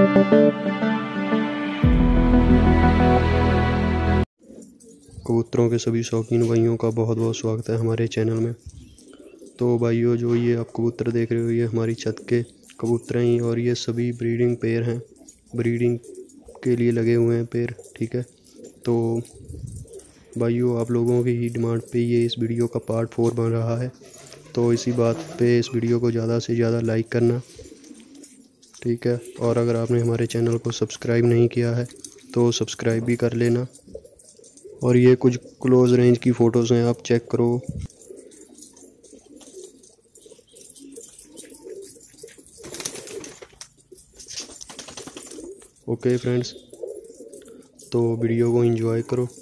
कबूतरों के सभी शौकीन भाइयों का बहुत बहुत स्वागत है हमारे चैनल में। तो भाइयों, जो ये आप कबूतर देख रहे हो, ये हमारी छत के कबूतर हैं और ये सभी ब्रीडिंग पेयर हैं, ब्रीडिंग के लिए लगे हुए हैं पेयर। ठीक है, तो भाइयों, आप लोगों की ही डिमांड पे ये इस वीडियो का पार्ट 4 बन रहा है। तो इसी बात पे इस वीडियो को ज़्यादा से ज़्यादा लाइक करना, ठीक है। और अगर आपने हमारे चैनल को सब्सक्राइब नहीं किया है तो सब्सक्राइब भी कर लेना। और ये कुछ क्लोज रेंज की फ़ोटोज़ हैं, आप चेक करो। ओके फ्रेंड्स, तो वीडियो को एंजॉय करो।